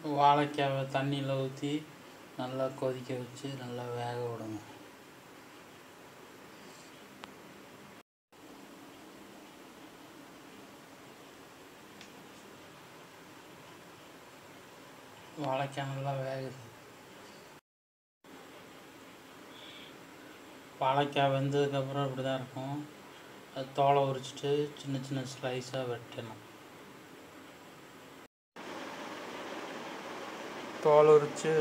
வாழைக்காவை தண்ணியில் ஊற்றி நல்லா கொதிக்க வச்சு நல்லா வேக விடுங்க. வாழைக்காய் நல்லா வேகுது. வாழைக்காய் வெந்ததுக்கப்புறம் இப்படி தான் இருக்கும். அது தோலை உரிச்சிட்டு சின்ன சின்ன ஸ்லைஸாக வெட்டணும். தோல் உரித்து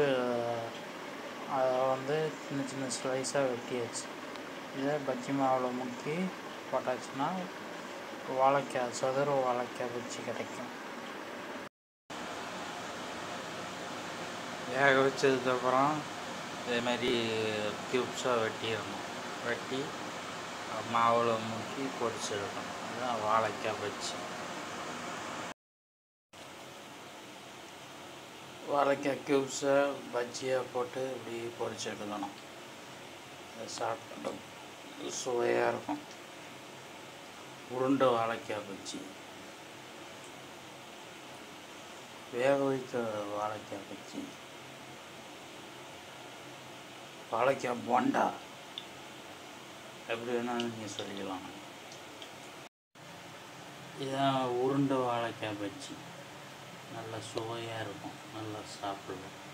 அதை சின்ன சின்ன ஸ்லைஸாக வெட்டியாச்சு. இதை பஜ்ஜி மாவில் முக்கி போட்டாச்சுன்னா வாழைக்காய் சதுர வாழைக்காய் பஜ்ஜி கிடைக்கும். வேக வச்சதுக்கப்புறம் இதேமாதிரி க்யூப்ஸாக வெட்டிடணும். வெட்டி மாவில் முக்கி பொரிச்சு எடுக்கணும். அதுதான் வாழைக்காய் பஜ்ஜி. வாழைக்காய் க்யூப்ஸை பஜ்ஜியாக போட்டு இப்படி பொரிச்சு எடுக்கணும். சாப்பிட்டோம் சுவையாக இருக்கும். உருண்டை வாழைக்காய் பஜ்ஜி, வேக வைத்த வாழைக்காய் பஜ்ஜி, வாழைக்காய் போண்டா, எப்படி வேணாலும் நீங்கள் சொல்லிக்கலாம். இதுதான் உருண்டை வாழைக்காய் பஜ்ஜி. நல்லா சுவையாக இருக்கும். நல்லா சாப்பிடலாம்.